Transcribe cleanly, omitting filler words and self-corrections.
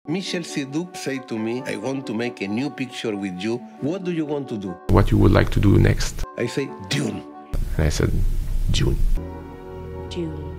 Michel Seydoux said to me, I want to make a new picture with you. What do you want to do? What you would like to do next? I say, Dune. And I said, Dune. Dune.